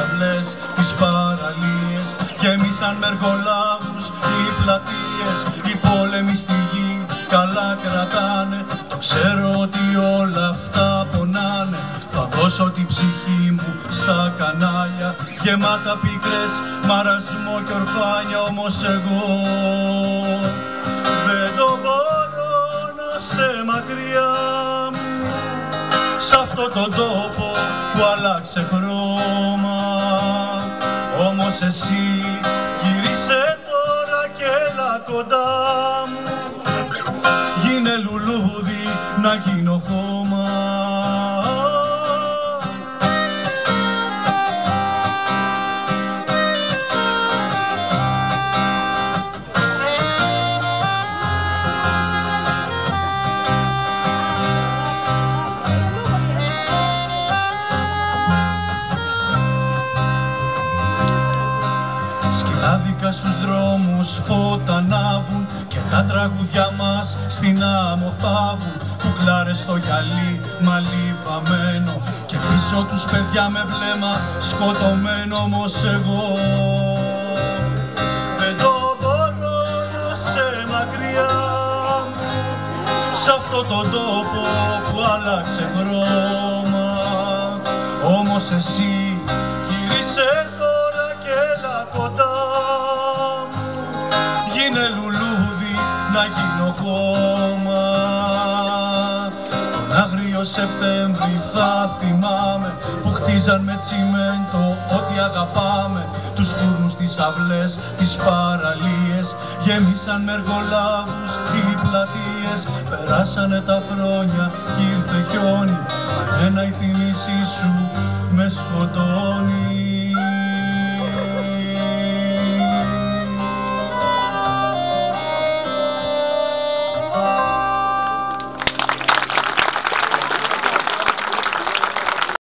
αυλές, τις παραλίες, γέμισαν με εργολάβους οι πλατείες. Οι πόλεμοι στη γη καλά κρατάνε, το ξέρω ότι όλα αυτά πονάνε. Θα δώσω την ψυχή μου στα κανάλια, γεμάτα πίκρες, μαρασμό και ορφάνια. Όμως εγώ δεν το μπορώ να σε μακριά μου, σ' αυτό τον τόπο που άλλαξε χρώμα. Όμως εσύ γύρισε τώρα και έλα κοντά μου, γίνε λουλούδι να γίνω χώμα. Σκυλάδικα στους δρόμους φώτα ανάβουν και τα τραγουδιά μας στην άμμο θάβουν. Κουκλάρες στο γυαλί, μαλλί βαμμένο και πίσω τους παιδιά με βλέμμα σκοτωμένο. Όμως εγώ δεν το μπορώ να σε μακριά μου, σ' αυτό τον τόπο που άλλαξε χρώμα. Όμως εσύ γύρισε τώρα και έλα κοντά μου, γίνε λουλούδι να γίνω χώμα. Τον άγριο Σεπτέμβρη θα θυμάμαι που χτίζαν με τσιμέντο ό,τι αγαπάμε. Τους φούρνους, τις αυλές, τις παραλίες, γέμισαν με εργολάβους οι πλατείες. Περάσανε τα χρόνια κι ήρθε χιόνι, μα εμένα